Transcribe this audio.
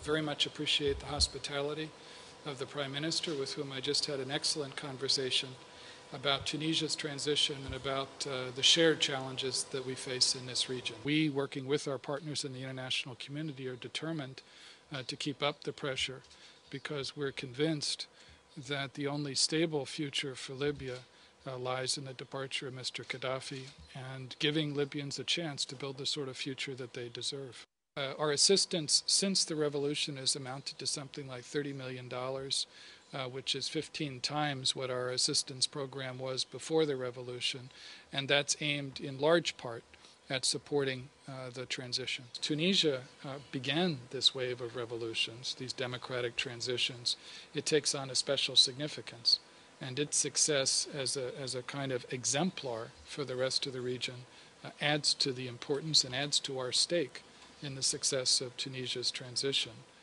very much appreciate the hospitality of the Prime Minister, with whom I just had an excellent conversation about Tunisia's transition and about the shared challenges that we face in this region. We, working with our partners in the international community, are determined to keep up the pressure, because we're convinced that the only stable future for Libya lies in the departure of Mr. Gaddafi and giving Libyans a chance to build the sort of future that they deserve. Our assistance since the revolution has amounted to something like $30 million, which is 15 times what our assistance program was before the revolution, and that's aimed in large part at supporting the transition. Tunisia began this wave of revolutions, these democratic transitions. It takes on a special significance, and its success as a kind of exemplar for the rest of the region adds to the importance and adds to our stake in the success of Tunisia's transition.